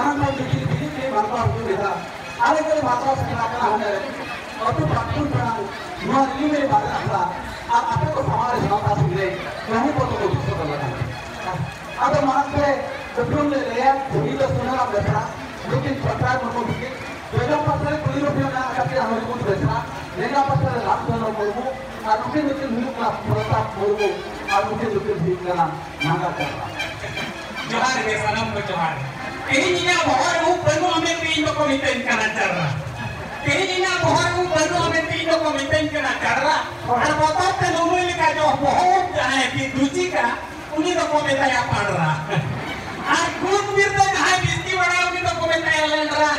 jangan mau bikin ini bangsa itu kita. Ada kali bangsa sekarang ada. Waktu praktek perang, dua ini bangsa apa? Apa itu sama ada sama tak sendiri. Kamu foto itu foto lagi. Ada mana sebelum dia itu sunnah besar. Mungkin pasal mau bikin. Beda pasal kuliah punya ada kita harus pun besar. Beda pasal langsung mau mungkin muluk pertap mulu, mungkin bikin naga kerja. Johar ke salam ke Johar. Ini nya bahar mu penuh amen tindo komiten kana cara. Ini nya bahar mu penuh amen tindo komiten kana cara. Ar batat te lumui ka jo bahut jahe ki duci ka uni to komita ya padra. Ar good mir to jahe bisti bada uni to komita ya lendra.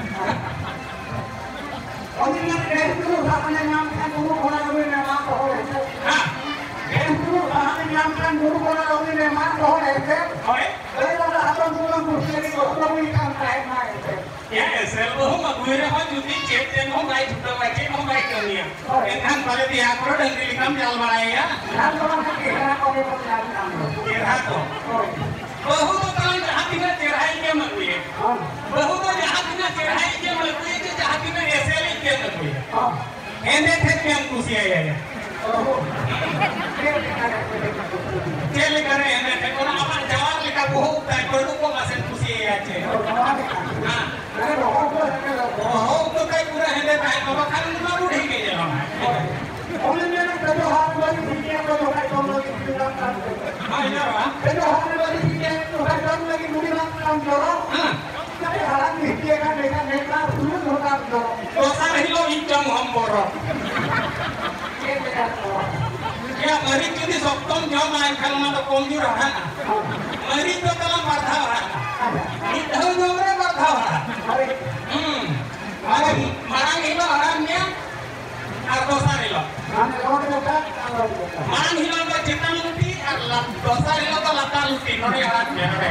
Oni na itu sapanya nyamkan dulu kona kami nama pohon itu. Itu sapanya nyamkan dulu kona kami nama pohon itu. Kalau ada apa pulang kursi ini kalau ikan kain naik. Ya, selboh mah gue nih kan jadi ceten mau naik juga lagi mau naik dunia. Kan pada dia kalau dan dilikam jalan raya. Kan orang kira kau berjalan. Kira tuh. Bahwa kalau hatinya cerai dia mengui. Bahwa hatinya cerai dia mengui itu hatinya eseli dia mengui. Ende yang kusia ya. Celi karena ende orang apa jawab lika bohong dan perlu kok masih kusia ya celi. Bohong tuh kayak kurang ende kayak apa kan baru deh kayaknya. Oleh mana kalau hari bagi dia kalau kayak kamu lagi bilang kan. Ayo ah. Kalau hari bagi dia kalau kamu lagi bilang kan jorok. Saya harap dia kan mereka dulu jorok jorok. Dosa hilo incang homborok. Ya mari jadi soktom jamaah kalau ada komjuran. Mari itu dalam wartawan. Itu nomor wartawan. Mari marang itu orangnya dosa hilo. Marang hilo itu cinta luti, dosa hilo itu lata luti. Nore orangnya nore.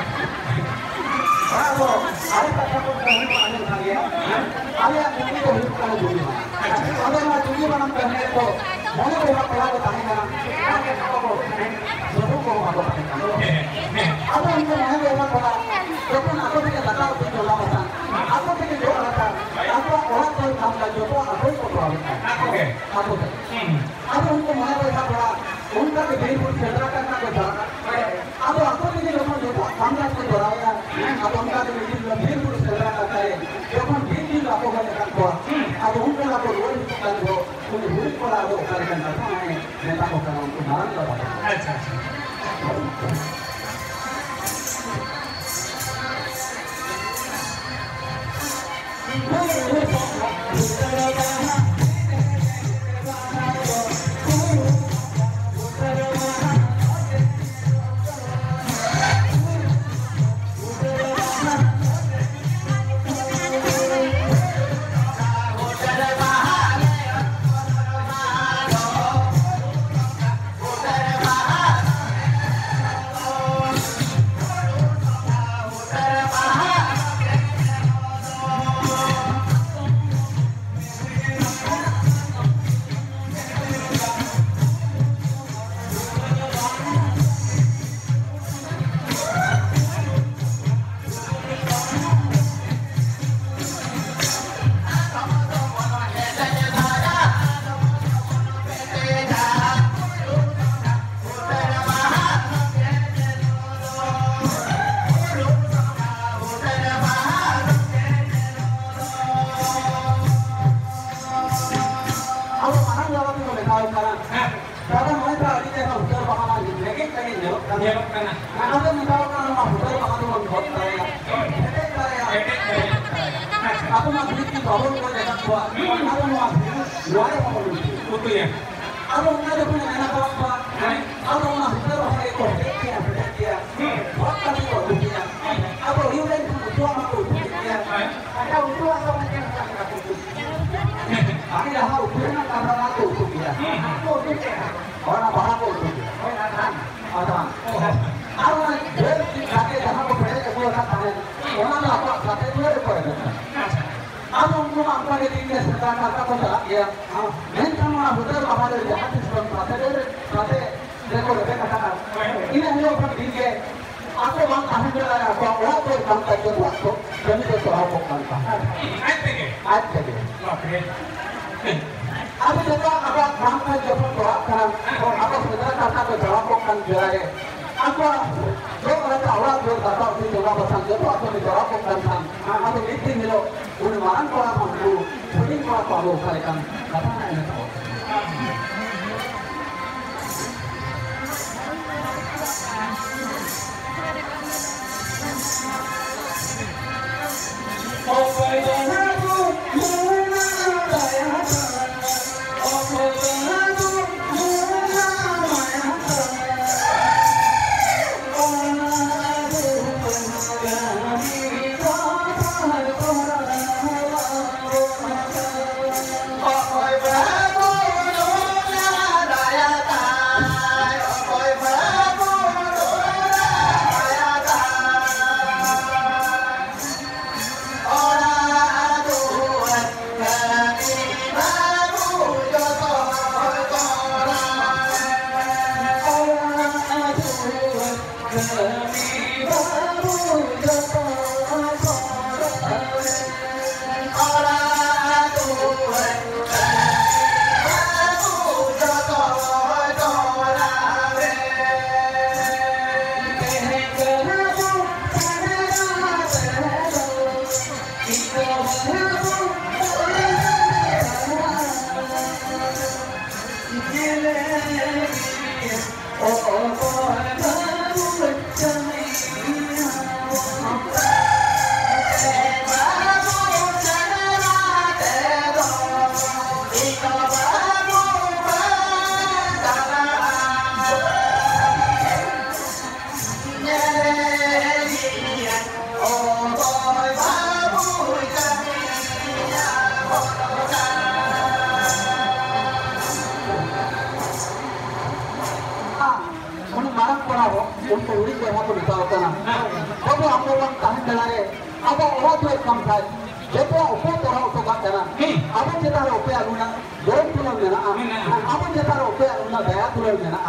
Bravo, ada kata pun ada lagi ya. Ada yang ini boleh kalau boleh. Ada yang lagi mana pernah itu. Mana boleh kalau tanya kan. Ada apa kok? Baru kok apa kan. Ada yang mana boleh kalau. Jepun aku tidak tahu itu lawan. Aku tidak tahu apa. Aku orang yang sampai Jepun aku itu tahu. Oke. Aku. Ada yang mana boleh kalau. Unta ke diri pun sederakan aku tahu. Aku tidak tahu Jepun sampai aku tahu. Aku enggak ada di dalam diri pun sederakan saya. Jepun diri aku banyak kan kuat. Aku mungkin aku luar kan kuat. Untuk buat pola aku kan apa ini. Nanti aku kan untuk marah apa. Acha. Aku mau bikin bawang kalau jangan buat. Aku mau luar apa mau bikin? Betul ya. Aku nggak ada punya anak apa. Aku mau bikin apa itu? Dia. Apa itu dia? Aku hilang itu aku dia. Ada itu aku macam apa itu? Aku dah tahu punya kamera aku dia. Aku dia. Orang apa aku dia? Orang apa? Aku dari kakek dah aku pernah ketemu orang orang apa? Kakek dia pernah. Aku mau apa lagi ini sekarang apa saja ya. Mentang mana betul apa ada jahat di sebelah kata dekor kata ini hanya orang tinggi. Aku mau kasih berada aku orang tu sampai jumpa. आज तक अब जब अब काम का जब जवाब करा और अब सुधरा करता तो जवाब को कम जरा है अब जो करता आवाज जो करता उसी जवाब पसंद जब आप तो जवाब को कम था अब लिखते मिलो उन मान को आप हमको थोड़ी को आप आलो करें कथा नहीं उनको उड़ी के हाथ में बताओ करना अब हम लोग कहां चला रहे अब और जो काम था जब ऊपर तोरा ऊपर का करना अब जेता ऊपर आलूना दोन किलो मेना अब जेता ऊपर आलूना दया किलो मेना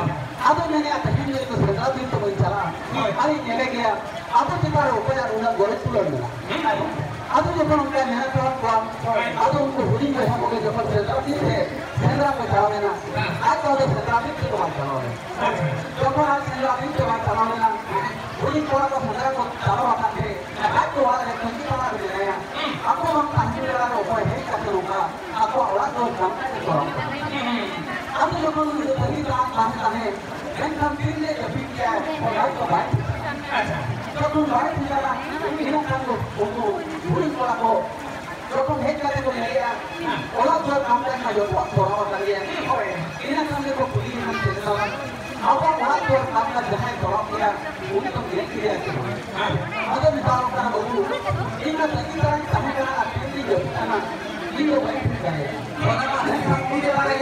अब मैंने कहीं मेरे को सदा दिन तो नहीं चला अरे नेले गया अब जेता ऊपर आलूना गोरे किलो मेना अब जो अपन उनका मेहनत हुआ अब उनको उड़ी के हाथ में जब सदा दिन थे सेंद्रा को चलावे ना आज तो सदा दिन को चलावे जब आज सदा दिन को चलावे ना उड़ी कोड़ा को सदा को चलावा था आज तो वाला कंकी वाला भी रहे हैं आपको हम कंकी वाला ऊपर है करते होगा आपको और तो काम करते हो अब जो लोग सही काम करते हैं इन सब दिन ने जब भी किया और आज तो भाई तो तुम भाई निकाला इन काम को उड़ी कोड़ा को जो तुम हेड करते हो मेरे यार और जो काम करना जो थोड़ा और कर लिया इन काम को पुलिस ने चेता अब वहां जो काम का जहां थोड़ा किया उन्हें तो गिरफ्त किया अगर मिसाल का बोलूं इनका सही तरह समय करना कितनी जरूरत है ना ये वही ठीक है हम मुझे वाले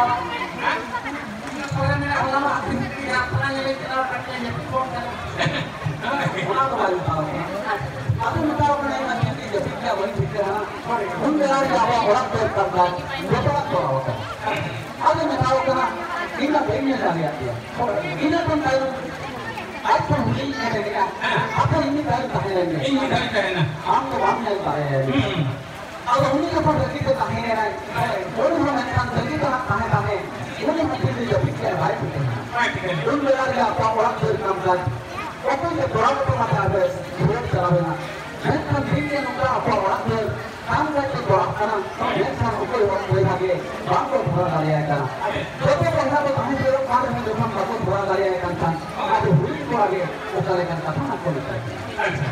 और मेरा हलामा की अपना ये चला करते हैं फोन कर उना तो भाई अब मिसाल का नहीं कितनी जरूरत है वही ठीक है ना उन बेरा का बड़ा पेड़ करता है ये बड़ा थोड़ा होता है अब मिसाल का इनका बेनिया चली आती है इन्हें तो कल आज तो हुई है क्या अब इन्हीं कल कहे रहेंगे इन्हीं कल कहे ना हम तो हम नहीं कहे अब उन्हीं के ऊपर जल्दी तो कहे नहीं रहे और हम इंसान जल्दी तो कहे कहे उन्हीं मध्य से जब क्या भाई उन बेरा का आपका बड़ा फिर काम कर ओपन से थोड़ा तो मत आवे थोड़ा चलावे ना मैं तो दिन के नुकरा आपका बड़ा फिर काम करके तो आपका मैं सब ऊपर कोई आगे बात को थोड़ा डालिया करना जब पहला तो कहीं से काम में जो हम बात को थोड़ा डालिया करना आज हुई को आगे वो करेगा कथा ना कोई अच्छा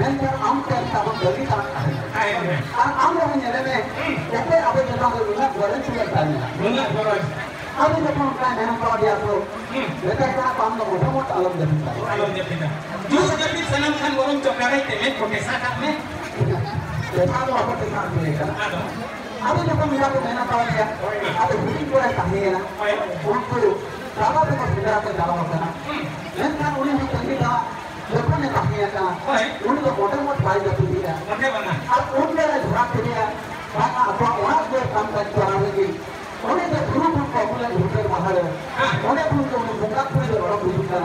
mental angkat sama dari tangan. Angkat hanya leme, tapi apa yang kita lakukan boleh juga tanya. Apa yang kita lakukan memang kalau dia tu, mereka kan paham mudah mudah alam jadikan. Alam jadikan. Jus jadi senam kan orang coklat temen profesor kan me. Kalau apa kita lakukan? Apa yang kita lakukan kalau dia, apa yang kita lakukan? Untuk kalau kita sudah ada dalam sana, mental unik kita Lepas ni kami akan, untuk modal baik itu dia. Untuk yang berat dia, maka apa orang berkampan orang lagi. Orang yang guru pun popular bukan mahal. Orang pun tu bukan pun orang bukan.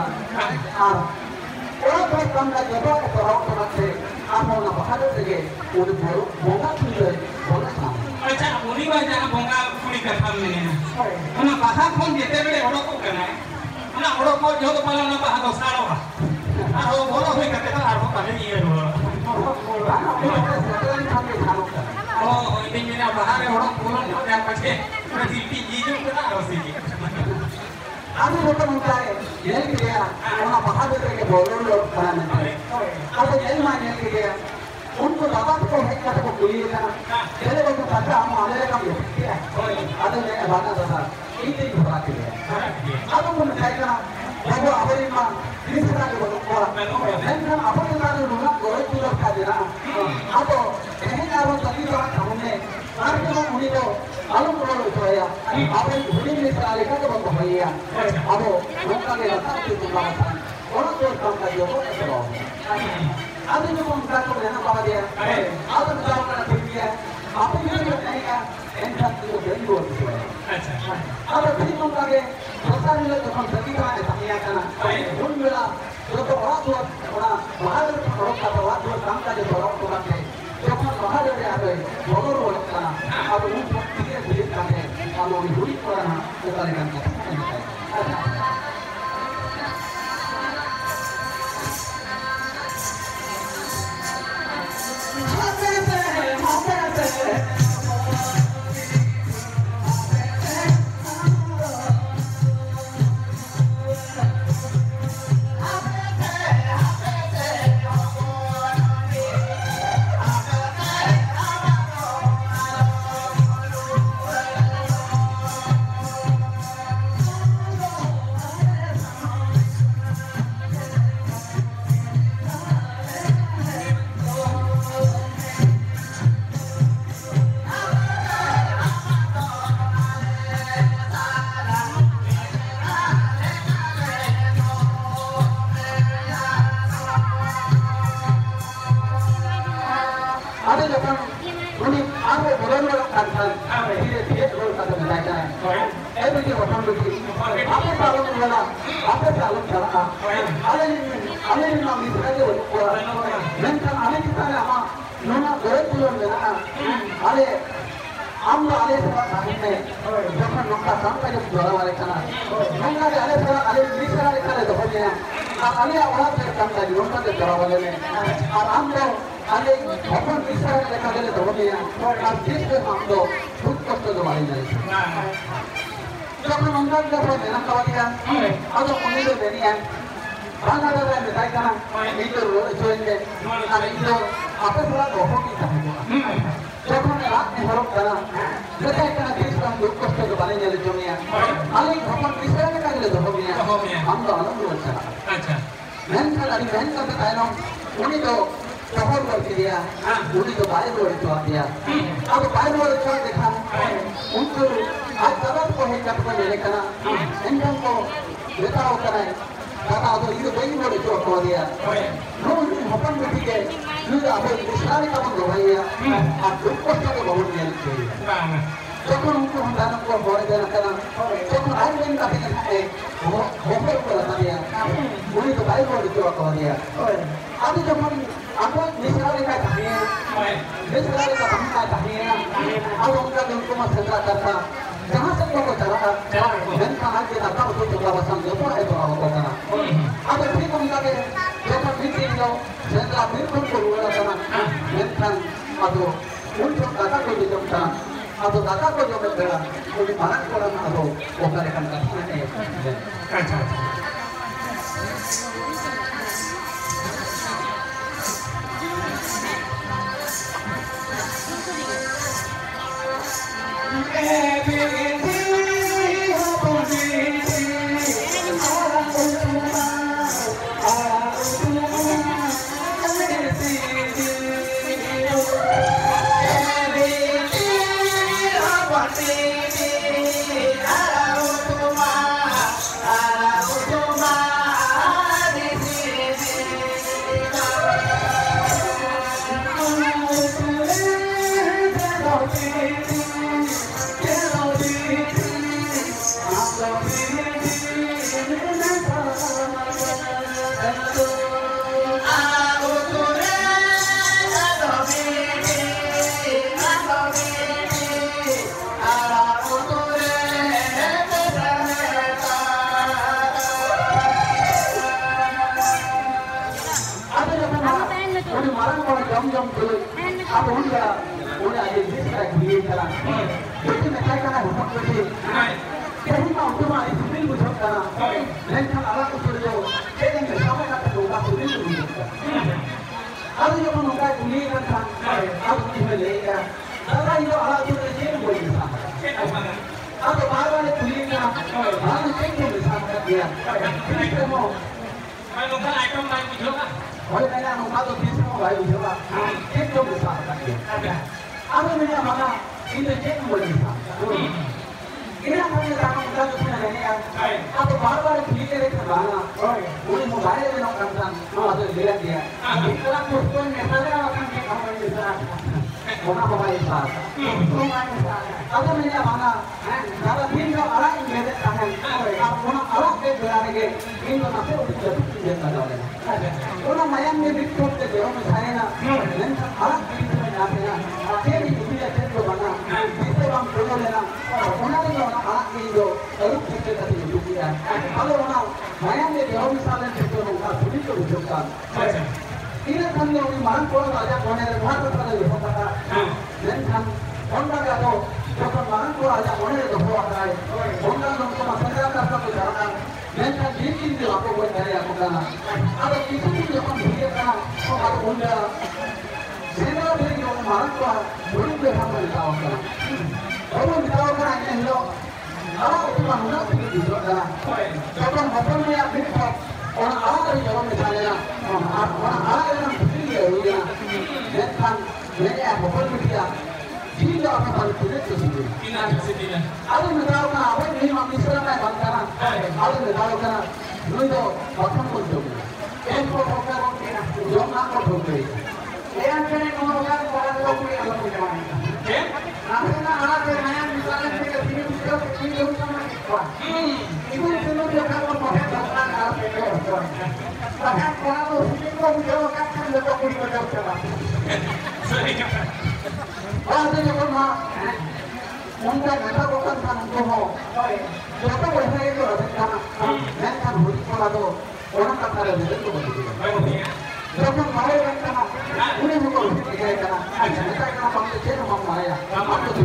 Orang berkampan jawab orang orang se, apa orang mahal lagi. Untuk guru bukan pun orang sama. Acha, uni baca bukan pun kerjaan ni. Mana bahasa pun jete bela orang tu kan? Mana orang pun jauh tu malah nak bahasa salah. Aku boleh fikir kita harus pada ni dulu. Oh, ini ni apa hari orang pulang dia pakai berarti hijau kita harus ini. Aku bukan mencari, yang dia orang bahasa mereka boleh kan? Aku jadi mana yang dia untuk dapat tu mereka tu boleh kan? Jadi waktu baca amal mereka boleh. Ada yang bahasa dasar ini juga dia. Aku pun mencari kan. Bahawa apa yang ini sekarang berlaku, dan apa yang ada dulu orang itu dah kajian. Apa ini kalau tadi orang kamu ni, orang tu muni tu, alam orang itu ya. Apa ini sekarang kita berlaku ya. Apa mereka ni datang itu berlaku. Orang tu orang kajian orang itu berlaku. Ada yang mereka tu mana apa dia? Ada yang mereka dia. Apa ini mereka entah itu berlaku. Ada yang mereka besar ni tu kan sekitar ada tanya kana. Mula kalau orang tu orang mahal orang kata orang tu tangka je orang tu kan. Jika mahal dia ada, bolor orang kana. Abu untuk dia beli kana. Kalau dibeli orang kita lekan kita. 우리 말하는 거는 점점 앞으로 우리가 이제 비슷하게 구입했잖아. 요즘에 살까나 못한 거지. 대신만 없으면 이 두밀 무섭잖아. 렌탈 알아서 소리도 깨진 사회 같은 거가 두밀 무섭다. 아주 조금 뭔가 구입한 상, 아주 구입을 내니까 내가 이거 알아서 소리를 제일 보이는 상. 아주 말만에 구입이나 나는 생존을 상이야. 그러니까 뭐 Mày lùng cái này trong tay mình trước á. 원래 그냥 나도 비슷한 거 알고 있어봐. 생존을 상이야. 아주 그냥 막아 인도 제일 보이는 상. 그냥 하면 나는 나도 그냥 내가 아주 말만에 구입을 했던 많아. 우리 뭐 말해야 되는 거 감상. 아주 내가 이제 그냥 보통 내가 상태 가만히 있어. 뭐나 뭐가 있어. 아주 그냥 많아. 나도 인도 알아야 되는 뭐나 알아야 되는 게 인도 나한테 어떻게 된다고 그래. 오늘 마약내 빅토르 때 배우는 사회나 렌탈 알아야 되는 나한테나 제일 우리가 제일 많아. 비슷한 프로그램이나 오늘은 알아야 되는 어렵게 같은 요구야. 바로 오늘 마약내 배우는 사회는 대표는 우리도 좋다. 이런 상황에 우리 많은 거는 아직 원해를 하루까지 해봤다가 렌탈 온다가도 조금 많은 거 아직 원해를 해봤다가 온다는 것만 생각하고 자라나 렌탈 비행기인데 와보고 있다야 보다 아주 비행기 조금 비행기가 아주 혼자 생각을 비행기 오늘 많은 거 우리도 한번 나왔잖아. 너무 나오거나 아니면 나하고 그만 운동을 주셨잖아. 조금 어떤 거야 그래서 오늘 아들이 여러분이 잘해라. 오늘 아들은 부득이야 여기나 렌탈 내가 못벌기야 진짜 앞에서 부득이지. 아들은 나오거나 아버지 막 미스라까지 많잖아. 아들은 나오거나 너희도 어떤 건 좀. 엠포 보고 영광을 보고 애한테는 너무 가는 거라고 우리 알고 있잖아. 나는 아들 하얀 미사는 내가 지금 이렇게 지금 정말 좋아. 이분 들으면 가고 뭐 해서 나가 되고. bahkan kalau siswa menjawabkan letak kuliah jawab. Bahasanya pernah mungkin kita bukan tanam tuh. Kita boleh itu ada karena kan hujan kalau orang kata ada itu begitu. Jangan malu kan karena udah bukan kayak karena kita kan bangsa cina mau maya. Apa tuh?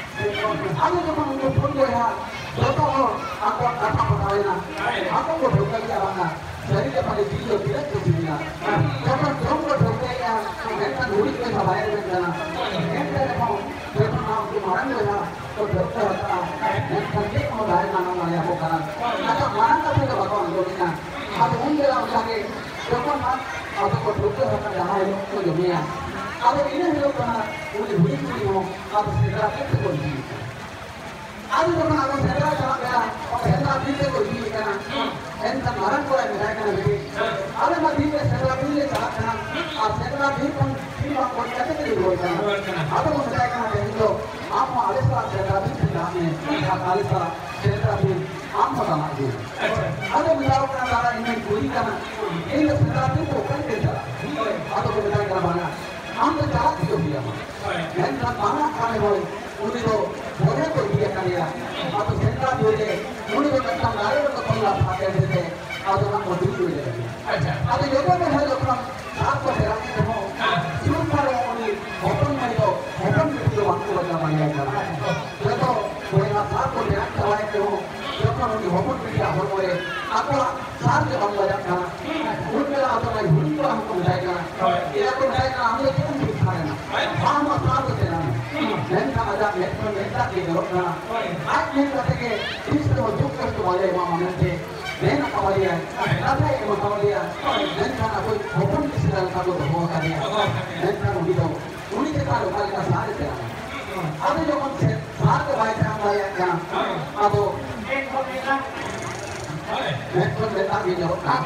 Ada cuma untuk pun ya. Contoh aku apa perkara aku berdoa dia mana. Jadi kepada video tidak terjadinya. Jangan terlalu berdoa ya. Kita nulis ke bawah itu kan. Kita mau berdoa kemarin ya. Berdoa kita nanti mau dari mana maya bukan. Ada mana tapi kalau kau anggotnya. Ada unggal yang lagi. Jangan atau berdoa akan jahat itu dunia. Kalau ini hidup karena udah mau atau segera itu kunci. Ada orang akan segera jalan ya. Segera bisa kunci karena entah marah kau yang mereka nanti. Ada mati segera bisa jalan karena segera bisa cuma kunci aja jadi boleh karena. Ada mereka karena itu apa alisa segera bisa jalan ya. Alisa segera bisa apa sama itu. Ada bilang karena ini kunci karena ini segera bisa bukan kerja. Atau mereka karena mana? Anda jalan itu dia. Entah mana kami boleh. उन्हें तो बोले तो दिया करिया अब तो central बोले उन्हें तो कच्चा नारे तो पंगा फाटे थे अब तो हम मजदूर हुए थे अच्छा अब ये तो है लोग साथ को फेरा के हो शुरू करो उन्हें ओपन में तो हमको बता पाएगा ये तो कोई ना साथ को फेरा करवाए के हो जो करो उन्हें ओपन में क्या हो रहे आपको साथ के हम बजा का उनके आप तो नहीं हुई तो हमको बताएगा ये तो बताएगा हम लोग क्यों नहीं खा रहे ना हम साथ को फेरा Mereka ada mereka di dalamnya. Akhirnya ketika istri untuk kecuali mama nanti, mereka kawalian, apa yang mau kawalian, mereka aku hukum di dalam kamu semua kalian. Mereka begitu, unik sekali kali kita sehari jalan. Ada yang sehari baik yang bayarnya, atau mereka di dalamnya.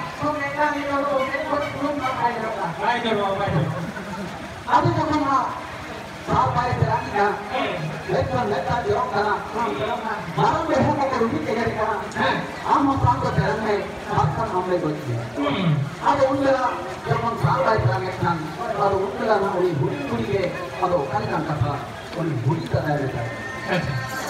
Ada yang mana? Saat baik terangnya, mereka jorok karena malam besok aku rugi kejar karena amat sanggup terangnya akan ambil baju. Ada undang zaman saat baik terangnya kan, ada undang orang budi ke, ada kan kata orang budi tak ada.